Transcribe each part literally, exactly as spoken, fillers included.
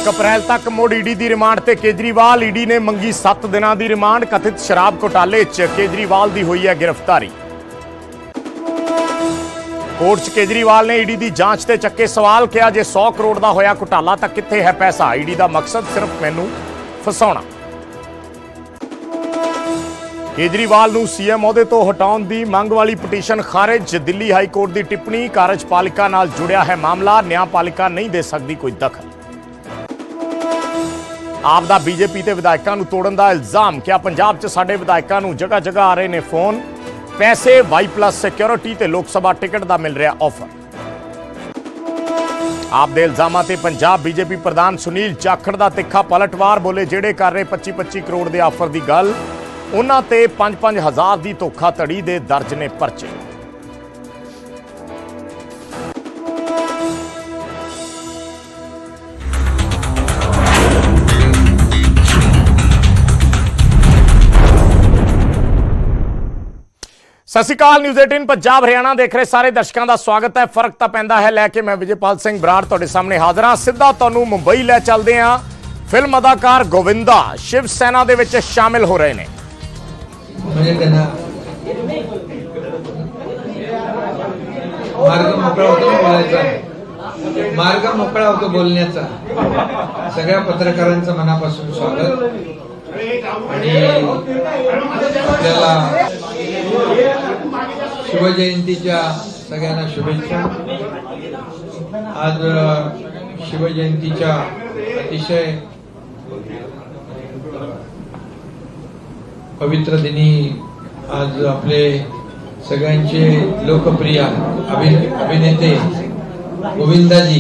एक अप्रैल तक मुड़ ईडी की रिमांड ते केजरीवाल। ईडी ने मंगी सत्त दिनों की रिमांड। कथित शराब घोटाले च केजरीवाल की हुई है गिरफ्तारी। कोर्ट च केजरीवाल ने ईडी की जांच ते चक्के सवाल। किया जे सौ करोड़ का होया घोटाला तो कित्थे है पैसा। ईडी का मकसद सिर्फ मैनू फसाउणा। केजरीवाल नूं सीएम अहुदे तो हटाउण दी मंग वाली पटीशन खारिज। दिल्ली हाई कोर्ट की टिप्पणी। कार्यपालिका नाल जुड़िया है मामला। न्यायपालिका नहीं दे सकती कोई दखल। आप दा बीजेपी ते विधायकों नूं तोड़न दा इल्जाम। क्या पंजाब च साडे विधायकों नूं जगह जगह आ रहे ने फोन। पैसे वाई प्लस सिक्योरिटी ते लोक सभा टिकट दा मिल रहा ऑफर। आप दे इल्जामां ते पंजाब बीजेपी प्रधान सुनील जाखड़ दा तिखा पलटवार। बोले जेड़े कर रहे पच्ची पच्ची करोड़ के ऑफर की गल उन्हां ते पांच पांच हजार की धोखाधड़ी दे दर्ज ने परचे। सत श्री अकाल। न्यूज़ अठारह पंजाब हरियाणा देख रहे सारे दर्शकों का स्वागत है। फर्क तो पैंदा है लैके मैं विजयपाल सिंह बराड़ तुहाडे सामने हाजिर हां। सीधा तुहानूं मुंबई लै चलदे हां। फिल्म अदाकार गोविंदा शिव सेना दे विच शामिल हो रहे हैं। मार्ग मोकळा होतो बोलायचा, मार्ग मोकळा होतो बोलण्याचा। सगळ्या पत्रकारांचं मनापासून स्वागत आणि आपल्याला शिवजयंतीच्या सगळ्यांना शुभेच्छा। आज शिवजयंतीच्या अतिशय पवित्र दिनी आज आपले सगळ्यांचे लोकप्रिय अभिनेते गोविंदाजी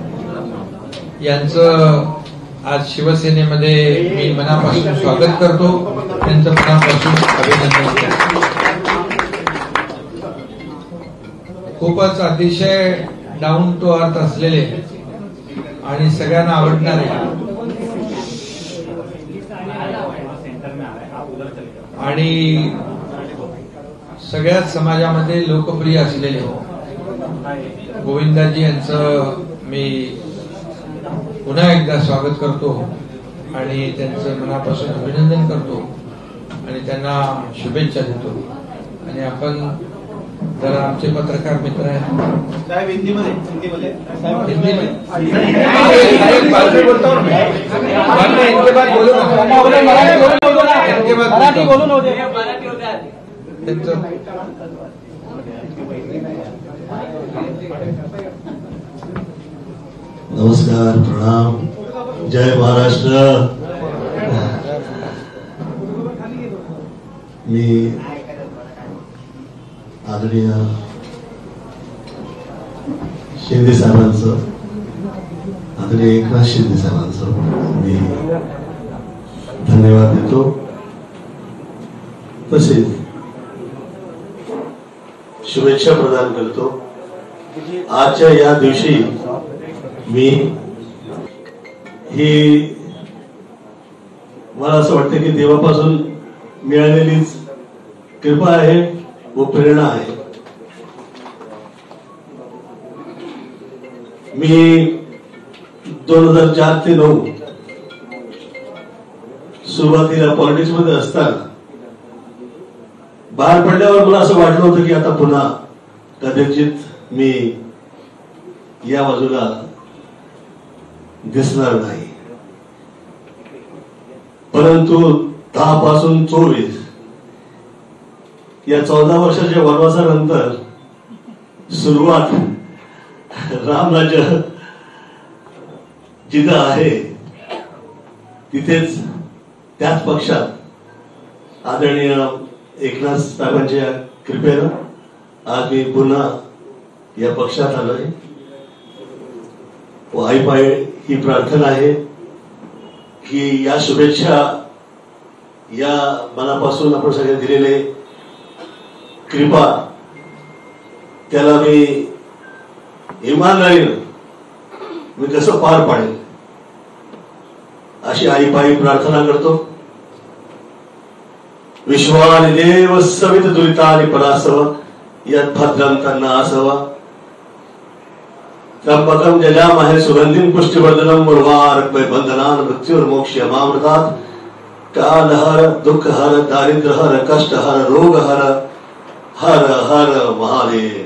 यांचं आज शिवसेनेमध्ये मी मनापासून स्वागत करतो। त्यांचं मनापासून अभिनंदन करतो। खूपच अतिशय डाऊन टू अर्थ असलेले आणि सगळ्यांना आवडणारे आणि सगळ्याच समाजामध्ये लोकप्रिय असलेले गोविंदाजी यांचं मी पुन्हा एकदा स्वागत करतो आणि त्यांचं मनापासून अभिनंदन करतो आणि त्यांना शुभेच्छा देतो। आणि आपण जरा आमचे पत्रकार मित्र आहेत साहेब हिंदीमध्ये हिंदीमध्ये हिंदीमध्ये बात बोलता हूं मैं बाद में इनके बाद बोलो इनके बाद मराठी बोलून होते मराठी होते त्यांचं नमस्कार, प्रणाम, जय महाराष्ट्र। मी आदरणीय शिंदे साहेबांचं आदरणीय एकनाथ शिंदे साहेबांचं मी धन्यवाद देतो। तसेच शुभेच्छा प्रदान करतो। आजच्या या दिवशी मी ही मला असं वाटतं की देवापासून मिळालेलीच कृपा आहे व प्रेरणा आहे। मी दोन हजार चार ते नऊ सुरुवातीला पॉलिटिक्स मध्ये असताना बाहेर पडल्यावर मला असं वाटलं होतं की आता पुन्हा कदाचित मी या बाजूला दिसणार नाही। परंतु दहा पासून चोवीस या चौदा वर्षाच्या वनवासानंतर सुरुवात रामराज्य जिथं आहे तिथेच त्याच पक्षात आदरणीय एकनाथ साहेबांच्या कृपेनं आज मी पुन्हा या पक्षात आलोय। व आई पाय ही प्रार्थना आहे की या शुभेच्छा या मनापासून आपण सगळे दिलेले कृपा त्याला मी इमानदारीनं मी कसं पार पाडेल अशी आई पायी प्रार्थना करतो। विश्वानि देव सवित दुरितानि परासव यद्भद्रं तन्नासव। त्र्यंबकम जजामहे सुगंधिम पुष्टिवर्धनम उर्वारुकमिव बन्धनान् मृत्युर्मोक्षयमामृतात्। कालहर, दुःखहर, दारिद्र्यहर, कष्टहर, रोगहर, हर हर महादेव।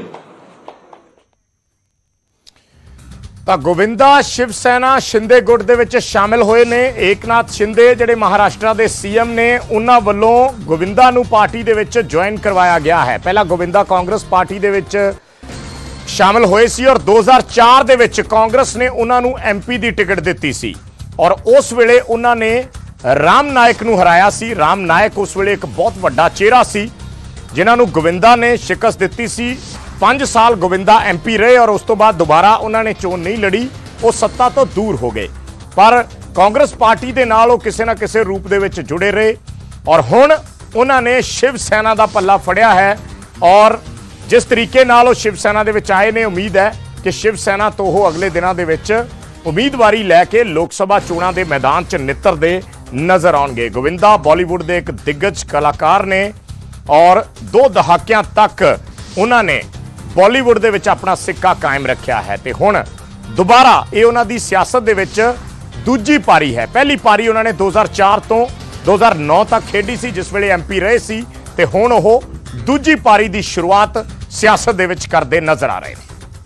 ਤਾਂ ਗੋਵਿੰਦਾ ਸ਼ਿਵ ਸੈਨਾ ਸ਼ਿੰਦੇ ਗੁੱਟ ਦੇ ਵਿੱਚ ਸ਼ਾਮਿਲ ਹੋਏ ਨੇ। ਏਕਨਾਥ ਸ਼ਿੰਦੇ ਜਿਹੜੇ ਮਹਾਰਾਸ਼ਟਰ ਦੇ ਸੀਐਮ ਨੇ, ਉਹਨਾਂ ਵੱਲੋਂ ਗੋਵਿੰਦਾ ਨੂੰ ਪਾਰਟੀ ਦੇ ਵਿੱਚ ਜੁਆਇਨ ਕਰਵਾਇਆ ਗਿਆ ਹੈ। ਪਹਿਲਾਂ ਗੋਵਿੰਦਾ ਕਾਂਗਰਸ ਪਾਰਟੀ ਦੇ ਵਿੱਚ ਸ਼ਾਮਿਲ ਹੋਏ ਸੀ ਔਰ ਦੋ ਹਜ਼ਾਰ ਚਾਰ ਦੇ ਵਿੱਚ ਕਾਂਗਰਸ ਨੇ ਉਹਨਾਂ ਨੂੰ ਐਮਪੀ ਦੀ ਟਿਕਟ ਦਿੱਤੀ ਸੀ ਔਰ ਉਸ ਵੇਲੇ ਉਹਨਾਂ ਨੇ ਰਾਮ ਨਾਇਕ ਨੂੰ ਹਰਾਇਆ ਸੀ। ਰਾਮ ਨਾਇਕ ਉਸ ਵੇਲੇ ਇੱਕ ਬਹੁਤ ਵੱਡਾ ਚਿਹਰਾ ਸੀ ਜਿਨ੍ਹਾਂ ਨੂੰ ਗੋਵਿੰਦਾ ਨੇ ਸ਼ਿਕਸਤ ਦਿੱਤੀ ਸੀ। ਪੰਜ ਸਾਲ ਗੋਵਿੰਦਾ ਐਮਪੀ ਰਹੇ ਔਰ ਉਸ ਤੋਂ ਬਾਅਦ ਦੁਬਾਰਾ ਉਹਨਾਂ ਨੇ ਚੋਣ ਨਹੀਂ ਲੜੀ, ਉਹ ਸੱਤਾ ਤੋਂ ਦੂਰ ਹੋ ਗਏ। ਪਰ ਕਾਂਗਰਸ ਪਾਰਟੀ ਦੇ ਨਾਲ ਉਹ ਕਿਸੇ ਨਾ ਕਿਸੇ ਰੂਪ ਦੇ ਵਿੱਚ ਜੁੜੇ ਰਹੇ ਔਰ ਹੁਣ ਉਹਨਾਂ ਨੇ ਸ਼ਿਵ ਸੈਨਾ ਦਾ ਪੱਲਾ ਫੜਿਆ ਹੈ ਔਰ ਜਿਸ ਤਰੀਕੇ ਨਾਲ ਉਹ ਸ਼ਿਵ ਸੈਨਾ ਦੇ ਵਿੱਚ ਆਏ ਨੇ, ਉਮੀਦ ਹੈ ਕਿ ਸ਼ਿਵ ਸੈਨਾ ਤੋਂ ਉਹ ਅਗਲੇ ਦਿਨਾਂ ਦੇ ਵਿੱਚ ਉਮੀਦਵਾਰੀ ਲੈ ਕੇ ਲੋਕ ਸਭਾ ਚੋਣਾਂ ਦੇ ਮੈਦਾਨ 'ਚ ਨਿੱਤਰਦੇ ਨਜ਼ਰ ਆਉਣਗੇ। ਗੋਵਿੰਦਾ ਬਾਲੀਵੁੱਡ ਦੇ ਇੱਕ ਦਿੱਗਜ ਕਲਾਕਾਰ ਨੇ ਔਰ ਦੋ ਦਹਾਕਿਆਂ ਤੱਕ ਉਹਨਾਂ ਨੇ ਬਾਲੀਵੁੱਡ ਦੇ ਵਿੱਚ ਆਪਣਾ ਸਿੱਕਾ ਕਾਇਮ ਰੱਖਿਆ ਹੈ ਤੇ ਹੁਣ ਦੁਬਾਰਾ ਇਹ ਉਹਨਾਂ ਦੀ ਸਿਆਸਤ ਦੇ ਵਿੱਚ ਦੂਜੀ ਪਾਰੀ ਹੈ। ਪਹਿਲੀ ਪਾਰੀ ਉਹਨਾਂ ਨੇ ਦੋ ਹਜ਼ਾਰ ਚਾਰ ਤੋਂ ਦੋ ਹਜ਼ਾਰ ਨੌ ਤੱਕ ਖੇਡੀ ਸੀ ਜਿਸ ਵੇਲੇ ਐਮਪੀ ਰਹੇ ਸੀ ਤੇ ਹੁਣ ਉਹ ਦੂਜੀ ਪਾਰੀ ਦੀ ਸ਼ੁਰੂਆਤ ਸਿਆਸਤ ਦੇ ਵਿੱਚ ਕਰਦੇ ਨਜ਼ਰ ਆ ਰਹੇ ਨੇ।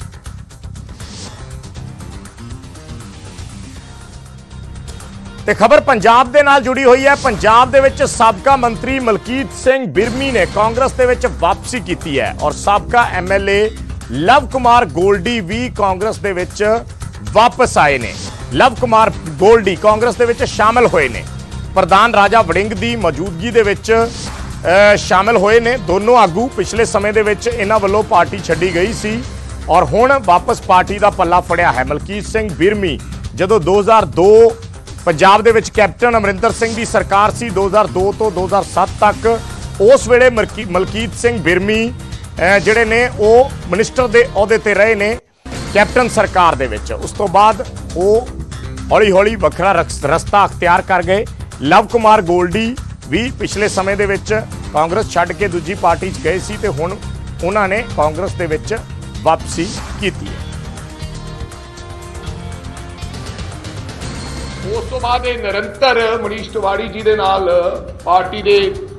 ਤੇ ਖਬਰ ਪੰਜਾਬ ਦੇ ਨਾਲ ਜੁੜੀ ਹੋਈ ਹੈ। ਪੰਜਾਬ ਦੇ ਵਿੱਚ ਸਾਬਕਾ ਮੰਤਰੀ ਮਲਕੀਤ ਸਿੰਘ ਬਿਰਮੀ ਨੇ ਕਾਂਗਰਸ ਦੇ ਵਿੱਚ ਵਾਪਸੀ ਕੀਤੀ ਹੈ ਔਰ ਸਾਬਕਾ ਐਮਐਲਏ ਲਵ ਕੁਮਾਰ ਗੋਲਡੀ ਵੀ ਕਾਂਗਰਸ ਦੇ ਵਿੱਚ ਵਾਪਸ ਆਏ ਨੇ। ਲਵ ਕੁਮਾਰ ਗੋਲਡੀ ਕਾਂਗਰਸ ਦੇ ਵਿੱਚ ਸ਼ਾਮਲ ਹੋਏ ਨੇ। ਪ੍ਰਧਾਨ ਰਾਜਾ ਵੜਿੰਗ ਦੀ ਮੌਜੂਦਗੀ ਦੇ ਵਿੱਚ ਸ਼ਾਮਲ ਹੋਏ ਨੇ। ਦੋਨੋਂ ਆਗੂ ਪਿਛਲੇ ਸਮੇਂ ਦੇ ਵਿੱਚ ਇਹਨਾਂ ਵੱਲੋਂ ਪਾਰਟੀ ਛੱਡੀ ਗਈ ਸੀ ਔਰ ਹੁਣ ਵਾਪਸ ਪਾਰਟੀ ਦਾ ਪੱਲਾ ਫੜਿਆ ਹੈ। ਮਲਕੀਤ ਸਿੰਘ ਬਿਰਮੀ ਜਦੋਂ ਦੋ ਹਜ਼ਾਰ ਦੋ ਪੰਜਾਬ ਦੇ ਵਿੱਚ ਕੈਪਟਨ ਅਮਰਿੰਦਰ ਸਿੰਘ ਦੀ ਸਰਕਾਰ ਸੀ ਦੋ ਹਜ਼ਾਰ ਦੋ ਤੋਂ ਦੋ ਹਜ਼ਾਰ ਸੱਤ ਤੱਕ, ਉਸ ਵੇਲੇ ਮਲਕੀਤ ਸਿੰਘ ਬਿਰਮੀ ਜਿਹੜੇ ਨੇ ਉਹ ਮਿਨਿਸਟਰ ਦੇ ਅਹੁਦੇ ਤੇ ਰਹੇ ਨੇ ਕੈਪਟਨ ਸਰਕਾਰ ਦੇ ਵਿੱਚ। ਉਸ ਤੋਂ ਬਾਅਦ ਉਹ ਹੌਲੀ ਹੌਲੀ ਵੱਖਰਾ ਰਸਤਾ ਅਖਤਿਆਰ ਕਰ ਗਏ। ਲਵ ਕੁਮਾਰ ਗੋਲਡੀ ਵੀ ਪਿਛਲੇ ਸਮੇਂ ਦੇ ਵਿੱਚ ਕਾਂਗਰਸ ਛੱਡ ਕੇ ਦੂਜੀ ਪਾਰਟੀ 'ਚ ਗਏ ਸੀ ਤੇ ਹੁਣ ਉਹਨਾਂ ਨੇ ਕਾਂਗਰਸ ਦੇ ਵਿੱਚ ਵਾਪਸੀ ਕੀਤੀ ਹੈ। ਉਸ ਤੋਂ ਬਾਅਦ ਇਹ ਨਿਰੰਤਰ ਮਨੀਸ਼ ਤਿਵਾੜੀ ਜੀ ਦੇ ਨਾਲ ਪਾਰਟੀ ਦੇ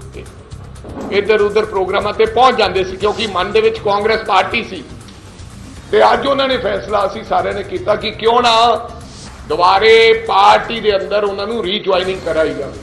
ਇੱਧਰ ਉੱਧਰ ਪ੍ਰੋਗਰਾਮਾਂ ਤੇ ਪਹੁੰਚ ਜਾਂਦੇ ਸੀ ਕਿਉਂਕਿ ਮਨ ਦੇ ਵਿੱਚ ਕਾਂਗਰਸ ਪਾਰਟੀ ਸੀ ਤੇ ਅੱਜ ਉਹਨਾਂ ਨੇ ਫੈਸਲਾ ਅਸੀਂ ਸਾਰਿਆਂ ਨੇ ਕੀਤਾ ਕਿ ਕਿਉਂ ਨਾ ਦੁਬਾਰੇ ਪਾਰਟੀ ਦੇ ਅੰਦਰ ਉਹਨਾਂ ਨੂੰ ਰੀਜੁਆਇਨਿੰਗ ਕਰਾਈ ਜਾਵੇ।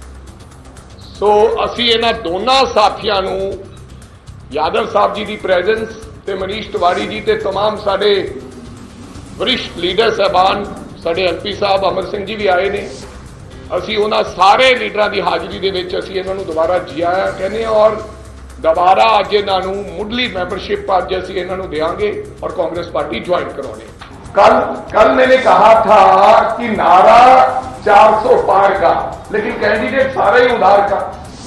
ਸੋ ਅਸੀਂ ਇਹਨਾਂ ਦੋਨਾਂ ਸਾਥੀਆਂ ਨੂੰ ਯਾਦਵ ਸਾਹਿਬ ਜੀ ਦੀ ਪ੍ਰੈਜ਼ੈਂਸ ਤੇ ਮਨੀਸ਼ ਤਿਵਾੜੀ ਜੀ ਤੇ तमाम ਸਾਡੇ ਵਰਿਸ਼ਟ ਲੀਡਰ ਸਾਹਿਬਾਨ, ਸਾਡੇ ਐਮਪੀ ਸਾਹਿਬ ਅਮਰ ਸਿੰਘ ਜੀ ਵੀ ਆਏ ਨੇ। ਅਸੀਂ ਉਹਨਾਂ ਸਾਰੇ ਲੀਡਰਾਂ ਦੀ ਹਾਜ਼ਰੀ ਦੇ ਵਿੱਚ ਅਸੀਂ ਇਹਨਾਂ ਨੂੰ ਦੁਬਾਰਾ ਜੀ ਆਇਆਂ ਕਹਿੰਦੇ ਹਾਂ ਔਰ ਦੁਬਾਰਾ ਅੱਜ ਇਹਨਾਂ ਨੂੰ ਮੁੱਢਲੀ ਮੈਂਬਰਸ਼ਿਪ ਅੱਜ ਅਸੀਂ ਇਹਨਾਂ ਨੂੰ ਦੇਵਾਂਗੇ और कांग्रेस पार्टी ज्वाइन करवाने। कल कल मैंने कहा था कि नारा चार सौ पार का, लेकिन कैंडिडेट सारा ही उधार का,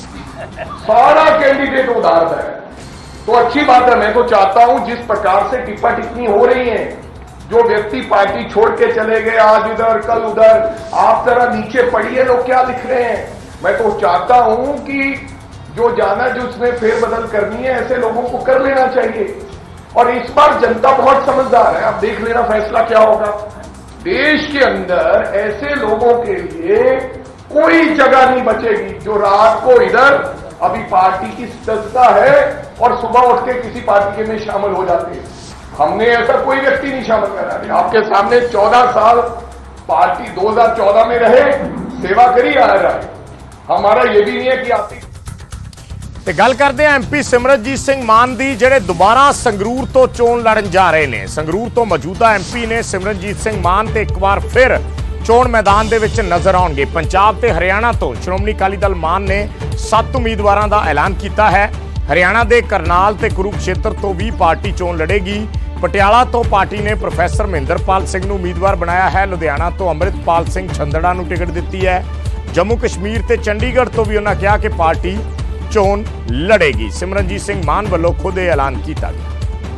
सारा कैंडिडेट उधार है। तो अच्छी बात है। मैं तो चाहता हूं जिस प्रकार से टिप्पा टिप्पणी हो रही है, जो व्यक्ति पार्टी छोड़ के चले गए आज इधर कल उधर, आप जरा नीचे पढ़िए लोग क्या लिख रहे हैं। मैं तो चाहता हूं कि जो जाना जो उसमें फेरबदल करनी है ऐसे लोगों को कर लेना चाहिए। और इस बार जनता बहुत समझदार है, आप देख लेना फैसला क्या होगा। देश के अंदर ऐसे लोगों के लिए कोई जगह नहीं बचेगी जो रात को इधर अभी पार्टी की सदस्यता है और सुबह उठ के किसी पार्टी के में शामिल हो जाते हैं। हमने ऐसा कोई व्यक्ति नहीं शामिल करा। आपके सामने चौदह साल पार्टी दो हजार चौदह में रहे, सेवा करी आ रहा है। हमारा ये भी नहीं है कि आप ਤੇ ਗੱਲ ਕਰਦੇ ਆ ਐਮਪੀ ਸਿਮਰਨਜੀਤ ਸਿੰਘ ਮਾਨ ਦੀ, ਜਿਹੜੇ ਦੁਬਾਰਾ ਸੰਗਰੂਰ ਤੋਂ ਚੋਣ ਲੜਨ ਜਾ ਰਹੇ ਨੇ। ਸੰਗਰੂਰ ਤੋਂ ਮੌਜੂਦਾ ਐਮਪੀ ਨੇ ਸਿਮਰਨਜੀਤ ਸਿੰਘ ਮਾਨ ਤੇ ਇੱਕ ਵਾਰ ਫਿਰ ਚੋਣ ਮੈਦਾਨ ਦੇ ਵਿੱਚ ਨਜ਼ਰ ਆਉਣਗੇ। ਪੰਜਾਬ ਤੇ ਹਰਿਆਣਾ ਤੋਂ ਸ਼੍ਰੋਮਣੀ ਅਕਾਲੀ ਦਲ ਮਾਨ ਨੇ ਸੱਤ ਉਮੀਦਵਾਰਾਂ ਦਾ ਐਲਾਨ ਕੀਤਾ ਹੈ। ਹਰਿਆਣਾ ਦੇ ਕਰਨਾਲ ਤੇ ਕੁਰੂਕਸ਼ੇਤਰ ਤੋਂ ਵੀ ਪਾਰਟੀ ਚੋਣ ਲੜੇਗੀ। ਪਟਿਆਲਾ ਤੋਂ ਪਾਰਟੀ ਨੇ ਪ੍ਰੋਫੈਸਰ ਮਹਿੰਦਰਪਾਲ ਸਿੰਘ ਨੂੰ ਉਮੀਦਵਾਰ ਬਣਾਇਆ ਹੈ। ਲੁਧਿਆਣਾ ਤੋਂ ਅੰਮ੍ਰਿਤਪਾਲ ਸਿੰਘ ਛੰਦੜਾ ਨੂੰ ਟਿਕਟ ਦਿੱਤੀ ਹੈ। ਜੰਮੂ ਕਸ਼ਮੀਰ ਤੇ ਚੰਡੀਗੜ੍ਹ ਤੋਂ ਵੀ ਉਹਨਾਂ ਕਿਹਾ ਕਿ ਪਾਰਟੀ ਚੋਣ ਲੜੇਗੀ। ਸਿਮਰਨਜੀਤ ਸਿੰਘ ਮਾਨ ਵੱਲੋਂ ਖੁਦ ਇਹ ਐਲਾਨ ਕੀਤਾ ਗਿਆ।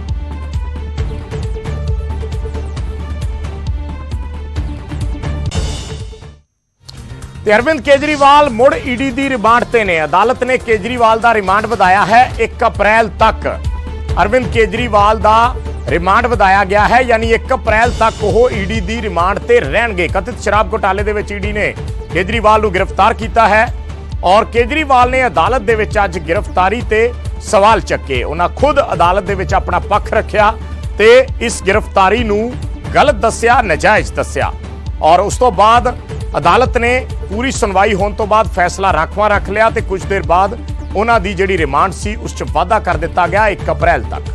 ਤੇ ਅਰਵਿੰਦ ਕੇਜਰੀਵਾਲ ਮੁੜ ਈਡੀ ਦੀ ਰਿਮਾਂਡ ਤੇ ਨੇ। ਅਦਾਲਤ ਨੇ ਕੇਜਰੀਵਾਲ ਦਾ ਰਿਮਾਂਡ ਵਧਾਇਆ ਹੈ ਇੱਕ ਅਪ੍ਰੈਲ ਤੱਕ। ਅਰਵਿੰਦ ਕੇਜਰੀਵਾਲ ਦਾ ਰਿਮਾਂਡ ਵਧਾਇਆ ਗਿਆ ਹੈ, ਯਾਨੀ ਇੱਕ ਅਪ੍ਰੈਲ ਤੱਕ ਉਹ ਈਡੀ ਦੀ ਰਿਮਾਂਡ ਤੇ ਰਹਿਣਗੇ। ਕਥਿਤ ਸ਼ਰਾਬ ਘੁਟਾਲੇ ਦੇ ਵਿੱਚ ਈਡੀ ਨੇ ਕੇਜਰੀਵਾਲ ਨੂੰ ਗ੍ਰਿਫਤਾਰ ਕੀਤਾ ਹੈ ਔਰ ਕੇਜਰੀਵਾਲ ਨੇ ਅਦਾਲਤ ਦੇ ਵਿੱਚ ਅੱਜ ਗ੍ਰਿਫਤਾਰੀ ਤੇ ਸਵਾਲ ਚੱਕੇ। ਉਹਨਾਂ ਖੁਦ ਅਦਾਲਤ ਦੇ ਵਿੱਚ ਆਪਣਾ ਪੱਖ ਰੱਖਿਆ ਤੇ ਇਸ ਗ੍ਰਿਫਤਾਰੀ ਨੂੰ ਗਲਤ ਦੱਸਿਆ, ਨਾਜਾਇਜ਼ ਦੱਸਿਆ ਔਰ ਉਸ ਤੋਂ ਬਾਅਦ ਅਦਾਲਤ ਨੇ ਪੂਰੀ ਸੁਣਵਾਈ ਹੋਣ ਤੋਂ ਬਾਅਦ ਫੈਸਲਾ ਰਾਖਵਾਂ ਰੱਖ ਲਿਆ ਤੇ ਕੁਝ ਦੇਰ ਬਾਅਦ ਉਹਨਾਂ ਦੀ ਜਿਹੜੀ ਰਿਮਾਂਡ ਸੀ ਉਸ 'ਚ ਵਾਧਾ ਕਰ ਦਿੱਤਾ ਗਿਆ ਇੱਕ ਅਪ੍ਰੈਲ ਤੱਕ।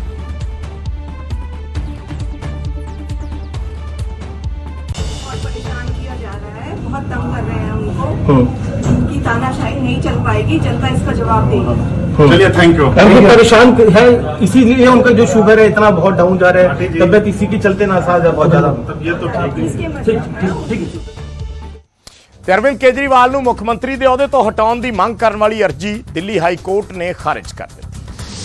बहुत तंग कर रहे हैं उनको, उनकी तानाशाही नहीं चल पाएगी, जनता इसका जवाब देगी। चलिए, थैंक यू। परेशान है इसीलिए उनका जो शुगर है इतना बहुत डाउन जा रहा है, तबियत इसी की चलते नासाज है बहुत ज्यादा। ये तो ठीक है। ਤੇ ਅਰਵਿੰਦ ਕੇਜਰੀਵਾਲ ਨੂੰ ਮੁੱਖ ਮੰਤਰੀ ਦੇ ਅਹੁਦੇ ਤੋਂ ਹਟਾਉਣ ਦੀ ਮੰਗ ਕਰਨ ਵਾਲੀ ਅਰਜੀ ਦਿੱਲੀ ਹਾਈ ਕੋਰਟ ਨੇ ਖਾਰਿਜ ਕਰ ਦਿੱਤੀ।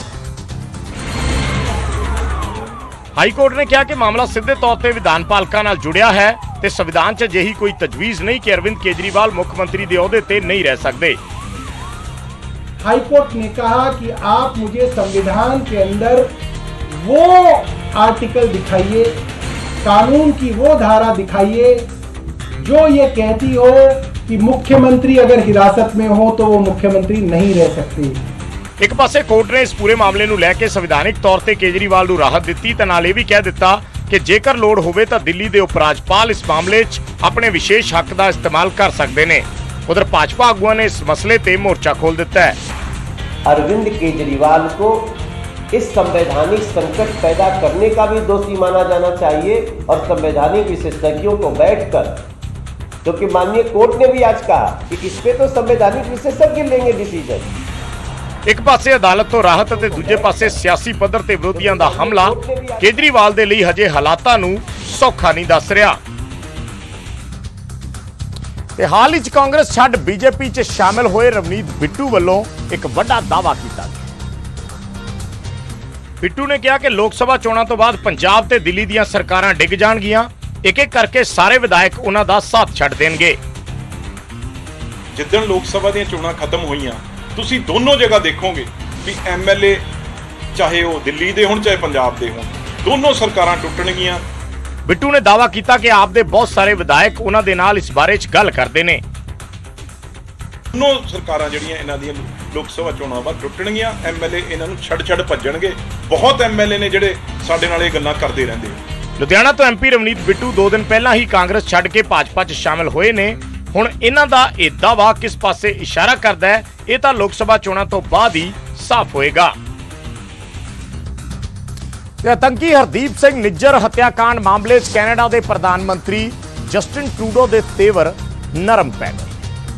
ਹਾਈ ਕੋਰਟ ਨੇ ਕਿਹਾ ਕਿ ਮਾਮਲਾ ਸਿੱਧੇ ਤੌਰ ਤੇ ਵਿਧਾਨ ਪਾਲਿਕਾ ਨਾਲ ਜੁੜਿਆ ਹੈ ਤੇ ਸੰਵਿਧਾਨ 'ਚ ਅਜਿਹੀ ਕੋਈ ਤਜਵੀਜ਼ ਨਹੀਂ ਕਿ ਅਰਵਿੰਦ ਕੇਜਰੀਵਾਲ ਮੁੱਖ ਮੰਤਰੀ ਦੇ ਅਹੁਦੇ ਤੇ नहीं रह सकते। हाई कोर्ट ने कहा कि आप मुझे संविधान के अंदर वो आर्टिकल दिखाइए, कानून की वो धारा दिखाइए जो ये कहती हो कि मुख्यमंत्री अगर हिरासत में हो तो वो मुख्यमंत्री नहीं रह सकते। एक पासे कोर्ट ने इस पूरे मामले ਨੂੰ ਲੈ ਕੇ ਸੰਵਿਧਾਨਿਕ ਤੌਰ ਤੇ ਕੇਜਰੀਵਾਲ ਨੂੰ ਰਾਹਤ ਦਿੱਤੀ ਤੇ ਨਾਲ ਇਹ ਵੀ ਕਹਿ ਦਿੱਤਾ ਕਿ ਜੇਕਰ ਲੋੜ ਹੋਵੇ ਤਾਂ ਦਿੱਲੀ ਦੇ ਉਪ ਰਾਜਪਾਲ ਇਸ ਮਾਮਲੇ 'ਚ ਆਪਣੇ ਵਿਸ਼ੇਸ਼ ਹੱਕ ਦਾ ਇਸਤੇਮਾਲ ਕਰ ਸਕਦੇ ਨੇ। उधर भाजपा आगुआ ने इस मसले पे मोर्चा खोल दिता है। अरविंद केजरीवाल को इस संवैधानिक संकट पैदा करने का भी दोषी माना जाना चाहिए और संवैधानिक विशेषज्ञों को बैठकर, क्योंकि माननीय कोर्ट ने भी आज कहा कि इस पे तो संवैधानिक विशेषज्ञ लेंगे डिसीजन। एक पासे अदालत तो राहत ते दूजे पासे सियासी पद्धर ते विरोधियों का हमला केजरीवाल दे लई हजे हालातां नूं सौखा नहीं दस रहा। ਤੇ ਹਾਲ ਹੀ 'ਚ ਕਾਂਗਰਸ ਛੱਡ ਬੀਜੇਪੀ 'ਚ ਸ਼ਾਮਿਲ ਹੋਏ ਰਵਨੀਤ ਬਿੱਟੂ ਵੱਲੋਂ ਇੱਕ ਵੱਡਾ ਦਾਅਵਾ ਕੀਤਾ ਗਿਆ। ਬਿੱਟੂ ਨੇ ਕਿਹਾ ਕਿ ਲੋਕ ਸਭਾ ਚੋਣਾਂ ਤੋਂ ਬਾਅਦ ਪੰਜਾਬ ਤੇ ਦਿੱਲੀ ਦੀਆਂ ਸਰਕਾਰਾਂ ਡਿੱਗ ਜਾਣਗੀਆਂ, ਇੱਕ ਇੱਕ ਕਰਕੇ ਸਾਰੇ ਵਿਧਾਇਕ ਉਹਨਾਂ ਦਾ ਸਾਥ ਛੱਡ ਦੇਣਗੇ। ਜਿੱਦਣ ਲੋਕ ਸਭਾ ਦੀਆਂ ਚੋਣਾਂ ਖਤਮ ਹੋਈਆਂ ਤੁਸੀਂ ਦੋਨੋਂ ਜਗ੍ਹਾ ਦੇਖੋਗੇ ਵੀ ਐਮਐਲਏ ਚਾਹੇ ਉਹ ਦਿੱਲੀ ਦੇ ਹੋਣ ਚਾਹੇ ਪੰਜਾਬ ਦੇ ਹੋਣ, ਦੋਨੋਂ ਸਰਕਾਰਾਂ ਟੁੱਟਣਗੀਆਂ। ਬਿੱਟੂ ਨੇ ਦਾਅਵਾ ਕੀਤਾ ਕਿ ਆਪ ਦੇ ਬਹੁਤ ਸਾਰੇ ਵਿਧਾਇਕ ਉਹਨਾਂ ਦੇ ਨਾਲ ਇਸ ਬਾਰੇ 'ਚ ਗੱਲ ਕਰਦੇ ਨੇ। ਦੋਨੋਂ ਸਰਕਾਰਾਂ ਜਿਹੜੀਆਂ ਇਹਨਾਂ ਦੀਆਂ ਲੋਕ ਸਭਾ ਚੋਣਾਂ ਬਾਅਦ ਟੁੱਟਣਗੀਆਂ, ਐਮਐਲਏ ਇਹਨਾਂ ਨੂੰ ਛੱਡ ਛੱਡ ਭੱਜਣਗੇ। ਬਹੁਤ ਐਮਐਲਏ ਨੇ ਜਿਹੜੇ ਸਾਡੇ ਨਾਲ ਇਹ ਗੱਲਾਂ ਕਰਦੇ ਰਹਿੰਦੇ ਆ। ਲੁਧਿਆਣਾ ਤੋਂ ਐਮਪੀ ਰਵਨੀਤ ਬਿੱਟੂ ਦੋ ਦਿਨ ਪਹਿਲਾਂ ਹੀ ਕਾਂਗਰਸ ਛੱਡ ਕੇ ਭਾਜਪਾ 'ਚ ਸ਼ਾਮਿਲ ਹੋਏ ਨੇ। ਹੁਣ ਇਹਨਾਂ ਦਾ ਇਹ ਦਾਅਵਾ ਕਿਸ ਪਾਸੇ ਇਸ਼ਾਰਾ ਕਰਦਾ ਹੈ, ਇਹ ਤਾਂ ਲੋਕ ਸਭਾ ਚੋਣਾਂ ਤੋਂ ਬਾਅਦ ਹੀ ਸਾਫ਼ ਹੋਏਗਾ। ਆਤੰਕੀ ਹਰਦੀਪ ਸਿੰਘ ਨਿੱਜਰ ਹੱਤਿਆਕਾਂਡ ਮਾਮਲੇ 'ਚ ਕੈਨੇਡਾ ਦੇ ਪ੍ਰਧਾਨ ਮੰਤਰੀ ਜਸਟਿਨ ਟਰੂਡੋ ਦੇ ਤੇਵਰ ਨਰਮ ਪੈ ਗਏ।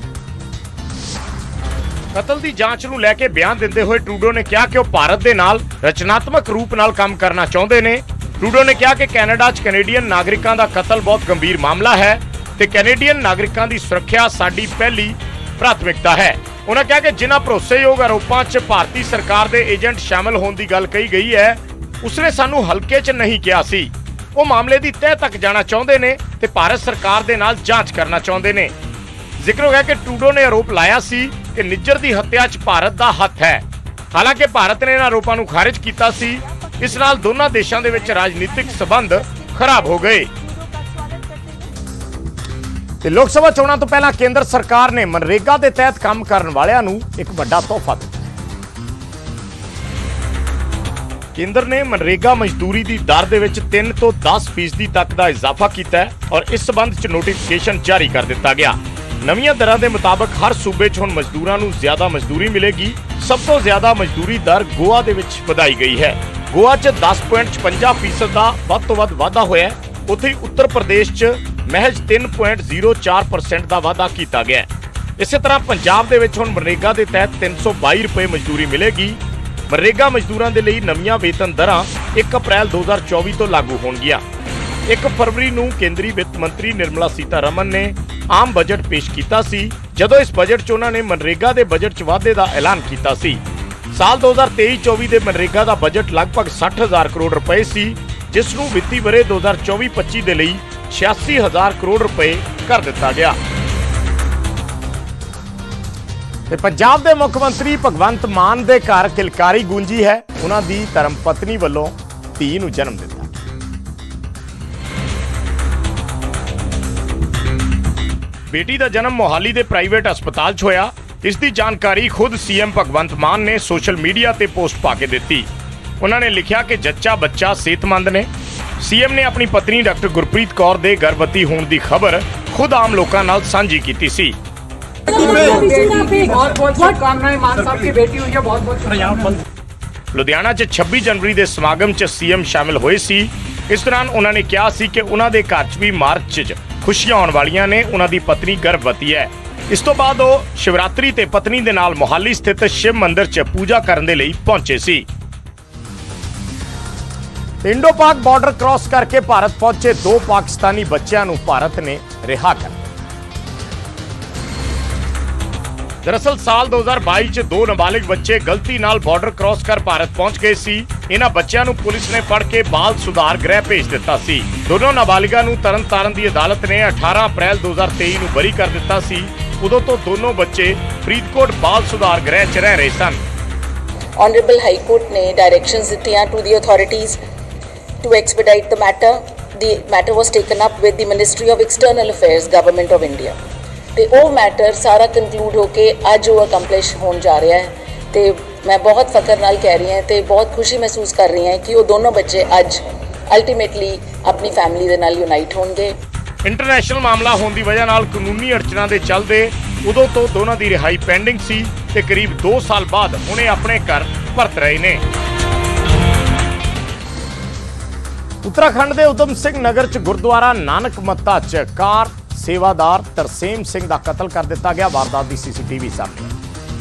ਕਤਲ ਦੀ ਜਾਂਚ ਨੂੰ ਲੈ ਕੇ ਬਿਆਨ ਦਿੰਦੇ ਹੋਏ ਟਰੂਡੋ ਨੇ ਕਿਹਾ ਕਿ ਉਹ ਭਾਰਤ ਦੇ ਨਾਲ ਰਚਨਾਤਮਕ ਰੂਪ ਨਾਲ ਕੰਮ ਕਰਨਾ ਚਾਹੁੰਦੇ ਨੇ। ਟਰੂਡੋ ਨੇ ਕਿਹਾ ਕਿ ਕੈਨੇਡਾ 'ਚ ਕੈਨੇਡੀਅਨ ਨਾਗਰਿਕਾਂ ਦਾ ਕਤਲ ਬਹੁਤ ਗੰਭੀਰ ਮਾਮਲਾ ਹੈ ਤੇ ਕੈਨੇਡੀਅਨ ਨਾਗਰਿਕਾਂ ਦੀ ਸੁਰੱਖਿਆ ਸਾਡੀ ਪਹਿਲੀ ਪ੍ਰਾਥਮਿਕਤਾ ਹੈ। ਉਹਨਾਂ ਕਿਹਾ ਕਿ ਜਿਨ੍ਹਾਂ ਭਰੋਸੇਯੋਗ ਆਰੋਪਾਂ 'ਚ ਭਾਰਤੀ ਸਰਕਾਰ ਦੇ ਏਜੰਟ ਸ਼ਾਮਲ ਹੋਣ ਦੀ ਗੱਲ ਕਹੀ ਗਈ ਹੈ, ਉਸਨੇ ਸਾਨੂੰ ਹਲਕੇ 'ਚ ਨਹੀਂ ਕਿਹਾ ਸੀ। ਉਹ ਮਾਮਲੇ ਦੀ ਤਹਿ ਤੱਕ ਜਾਣਾ ਚਾਹੁੰਦੇ ਨੇ ਤੇ ਭਾਰਤ ਸਰਕਾਰ ਦੇ ਨਾਲ ਜਾਂਚ ਕਰਨਾ ਚਾਹੁੰਦੇ ਨੇ। ਜ਼ਿਕਰ ਹੋ ਗਿਆ ਕਿ ਟਰੂਡੋ ਨੇ ਆਰੋਪ ਲਾਇਆ ਸੀ ਕਿ ਨਿੱਜਰ ਦੀ ਹੱਤਿਆ 'ਚ ਭਾਰਤ ਦਾ ਹੱਥ ਹੈ। ਹਾਲਾਂਕਿ ਭਾਰਤ ਨੇ ਇਹਨਾਂ ਆਰੋਪਾਂ ਨੂੰ ਖਾਰਿਜ ਕੀਤਾ ਸੀ। ਇਸ ਨਾਲ ਦੋਨਾਂ ਦੇਸ਼ਾਂ ਦੇ ਵਿੱਚ ਰਾਜਨੀਤਿਕ ਸਬੰਧ ਖਰਾਬ ਹੋ ਗਏ। ਤੇ ਲੋਕ ਸਭਾ ਚੋਣਾਂ ਤੋਂ ਪਹਿਲਾਂ ਕੇਂਦਰ ਸਰਕਾਰ ਨੇ ਮਨਰੇਗਾ ਦੇ ਤਹਿਤ ਕੰਮ ਕਰਨ ਵਾਲਿਆਂ ਨੂੰ ਇੱਕ ਵੱਡਾ ਤੋਹਫਾ ਦਿੱਤਾ। ਕੇਂਦਰ ਨੇ ਮਨਰੇਗਾ ਮਜ਼ਦੂਰੀ ਦੀ ਦਰ ਦੇ ਵਿੱਚ ਤਿੰਨ ਤੋਂ ਦਸ ਫੀਸਦੀ ਤੱਕ ਦਾ ਇਜ਼ਾਫਾ ਕੀਤਾ ਹੈ ਔਰ ਇਸ ਸਬੰਧ 'ਚ ਨੋਟੀਫਿਕੇਸ਼ਨ ਜਾਰੀ ਕਰ ਦਿੱਤਾ ਗਿਆ। ਨਵੀਆਂ ਦਰਾਂ ਦੇ ਮੁਤਾਬਕ ਹਰ ਸੂਬੇ 'ਚ ਹੁਣ ਮਜ਼ਦੂਰਾਂ ਨੂੰ ਜ਼ਿਆਦਾ ਮਜ਼ਦੂਰੀ ਮਿਲੇਗੀ। ਸਭ ਤੋਂ ਜ਼ਿਆਦਾ ਮਜ਼ਦੂਰੀ ਦਰ ਗੋਆ ਦੇ ਵਿੱਚ ਵਧਾਈ ਗਈ ਹੈ। ਗੋਆ 'ਚ ਦਸ ਪੁਆਇੰਟ ਛਪੰਜਾ ਫੀਸਦ ਦਾ ਵੱਧ ਤੋਂ ਵੱਧ ਵਾਧਾ ਹੋਇਆ। ਉੱਥੇ ਉੱਤਰ ਪ੍ਰਦੇਸ਼ 'ਚ ਮਹਿਜ ਤਿੰਨ ਪੁਆਇੰਟ ਜ਼ੀਰੋ ਚਾਰ ਪਰਸੈਂਟ ਦਾ ਵਾਧਾ ਕੀਤਾ ਗਿਆ। ਇਸੇ ਤਰ੍ਹਾਂ ਪੰਜਾਬ ਦੇ ਵਿੱਚ ਹੁਣ ਮਨਰੇਗਾ ਦੇ ਤਹਿਤ ਤਿੰਨ ਸੌ ਬਾਈ ਰੁਪਏ ਮਜ਼ਦੂਰੀ ਮਿਲੇਗੀ। ਮਨਰੇਗਾ ਮਜ਼ਦੂਰਾਂ ਦੇ ਲਈ ਨਵੀਆਂ ਵੇਤਨ ਦਰਾਂ ਇੱਕ ਅਪ੍ਰੈਲ ਦੋ ਹਜ਼ਾਰ ਚੌਵੀ ਤੋਂ ਲਾਗੂ ਹੋਣਗੀਆਂ। ਇੱਕ ਫਰਵਰੀ ਨੂੰ ਕੇਂਦਰੀ ਵਿੱਤ ਮੰਤਰੀ ਨਿਰਮਲਾ ਸੀਤਾਰਮਨ ਨੇ ਆਮ ਬਜਟ ਪੇਸ਼ ਕੀਤਾ ਸੀ, ਜਦੋਂ ਇਸ ਬਜਟ 'ਚ ਉਹਨਾਂ ਨੇ ਮਨਰੇਗਾ ਦੇ ਬਜਟ 'ਚ ਵਾਧੇ ਦਾ ਐਲਾਨ ਕੀਤਾ ਸੀ। ਸਾਲ ਦੋ ਹਜ਼ਾਰ ਤੇਈ ਚੌਵੀ ਦੇ ਮਨਰੇਗਾ ਦਾ ਬਜਟ ਲਗਭਗ ਸੱਠ ਹਜ਼ਾਰ ਕਰੋੜ ਰੁਪਏ ਸੀ, ਜਿਸ ਨੂੰ ਵਿੱਤੀ ਵਰ੍ਹੇ ਦੋ ਹਜ਼ਾਰ ਚੌਵੀ ਪੱਚੀ ਦੇ ਲਈ ਛਿਆਸੀ ਹਜ਼ਾਰ ਕਰੋੜ ਰੁਪਏ ਕਰ ਦਿੱਤਾ ਗਿਆ। ਤੇ ਪੰਜਾਬ ਦੇ ਮੁੱਖ ਮੰਤਰੀ ਭਗਵੰਤ ਮਾਨ ਦੇ ਘਰ ਕਿਲਕਾਰੀ ਗੂੰਜੀ ਹੈ। ਉਹਨਾਂ ਦੀ ਧਰਮ ਪਤਨੀ ਵੱਲੋਂ ਧੀ ਨੂੰ ਜਨਮ ਦਿੱਤਾ। बेटी का जन्म मोहाली के प्राइवेट अस्पताल च होया। इसकी जानकारी खुद सीएम भगवंत मान ने सोशल मीडिया ते पोस्ट पा के दी। उन्होंने लिखा कि जच्चा बच्चा सेहतमंद ने। सीएम ने अपनी पत्नी डॉक्टर गुरप्रीत कौर दे गर्भवती होने की खबर खुद आम लोगों नाल साझी की सी। लुधियाना च छब्बीस जनवरी के समागम च सीएम शामिल हुए सी। इस दौरान उन्होंने कहा सी कि उन्हों के घर च भी मार्च च खुशियां आने वालियां ने। उन्हां दी पत्नी गर्भवती है। इस तो बाद वो शिवरात्रि ते पत्नी दे नाल मोहाली स्थित शिव मंदिर च पूजा करने दे लई पहुंचे सी। इंडो पाक बॉर्डर क्रॉस करके भारत पहुंचे दो पाकिस्तानी बच्चों नूं भारत ने रिहा कर। दरअसल साल दो हज़ार बाईस च दो नाबालिग बच्चे गलती नाल बॉर्डर क्रॉस कर भारत पहुंच गए सी। इन्हां बच्चों नूं पुलिस ने फड़ के बाल सुधार गृह भेज दिता सी। दोनों नाबालिगां नूं तरन तारण दी अदालत ने अठारह अप्रैल दो हज़ार तेईस नूं बरी कर दिता सी। उदों तो दोनों बच्चे फरीदकोट बाल सुधार गृह च रह रहे सन। ऑनरेबल हाई कोर्ट ने डायरेक्शंस दित्तियां to the authorities to expedite the matter. The matter was taken up with the ministry of external affairs government of India. ਤੇ ਉਹ ਮੈਟਰ ਸਾਰਾ ਕੰਕਲੂਡ ਹੋ ਕੇ ਅੱਜ ਉਹ ਅਕੰਪਲਿਸ਼ ਹੋਣ ਜਾ ਰਿਹਾ ਹੈ ਤੇ ਮੈਂ ਬਹੁਤ ਫਖਰ ਨਾਲ ਕਹਿ ਰਹੀ ਹਾਂ ਤੇ ਬਹੁਤ ਖੁਸ਼ੀ ਮਹਿਸੂਸ ਕਰ ਰਹੀ ਹਾਂ ਕਿ ਉਹ ਦੋਨੋਂ ਬੱਚੇ ਅੱਜ ਅਲਟੀਮੇਟਲੀ ਆਪਣੀ ਫੈਮਿਲੀ ਦੇ ਨਾਲ ਯੂਨਾਈਟ ਹੋਣਗੇ। ਇੰਟਰਨੈਸ਼ਨਲ ਮਾਮਲਾ ਹੋਣ ਦੀ ਵਜ੍ਹਾ ਨਾਲ ਕਾਨੂੰਨੀ ਅੜਚਨਾਂ ਦੇ ਚੱਲਦੇ ਉਦੋਂ ਤੋਂ ਦੋਨਾਂ ਦੀ ਰਿਹਾਈ ਪੈਂਡਿੰਗ ਸੀ ਤੇ ਕਰੀਬ ਦੋ ਸਾਲ ਬਾਅਦ ਹੁਣੇ ਆਪਣੇ ਘਰ ਪਰਤ ਰਹੇ ਨੇ। उत्तराखंड के उधम सिंह नगर च गुरुद्वारा नानक मत्ता च कार सेवादार तरसेम सिंह का कतल कर दिता गया। वारदात की सीसीटीवी सामने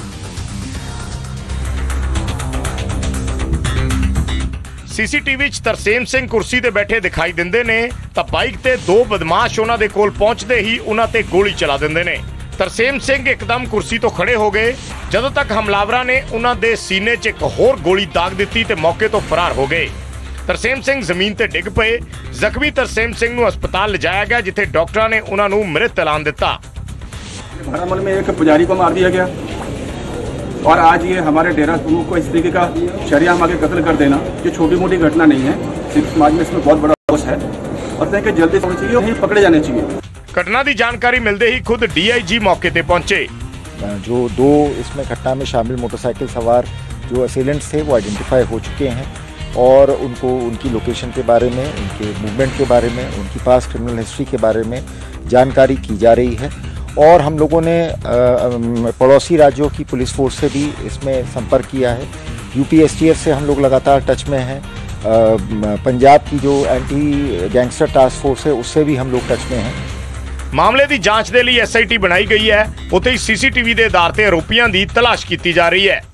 सीसीटीवी च तरसेम सिंह कुर्सी ते बैठे दिखाई दिंदे ने तां बाइक ते दो बदमाश उन्हां दे कोल पहुंचदे ही उन्हां ते गोली चला दिंदे ने। तरसेम सिंह एकदम कुर्सी तो खड़े हो गए जदों तक हमलावरां ने उन्हां दे सीने च एक होर गोली दाग दित्ती ते मौके तो फरार हो गए। तरसेम सिंह जमीन ते डिग पे। जख्मी तरसेम सिंह नूं अस्पताल लिजाया गया जिथे डॉक्टरां ने उन्हां नूं मृत ऐलान दिता। भरामल में एक पुजारी को मार दिया गया और आज ये हमारे डेरा प्रमुख को इस तरीके का शरियाम आगे कत्ल कर देना ये छोटी मोटी घटना नहीं है। सिर्फ समाज में इसमें बहुत बड़ा रोष है और कि जल्दी होनी चाहिए और पकड़े जाने चाहिए। घटना की जानकारी मिलते ही खुद डीआईजी मौके पर पहुंचे। जो दो इसमें घटना में शामिल मोटरसाइकिल सवार जो असेलेंट्स थे वो आइडेंटिफाई हो चुके हैं और उनको उनकी लोकेशन के बारे में, उनके मूवमेंट के बारे में, उनकी पास क्रिमिनल हिस्ट्री के बारे में जानकारी की जा रही है। और हम लोगों ने पड़ोसी राज्यों की पुलिस फोर्स से भी इसमें संपर्क किया है। यूपी एसटीएफ से हम लोग लगातार टच में हैं। पंजाब की जो एंटी गैंगस्टर टास्क फोर्स है उससे भी हम लोग टच में हैं। मामले की जांच के लिए एस आई टी बनाई गई है। उत्थे सीसीटीवी के आधार पर आरोपियों की तलाश की जा रही है।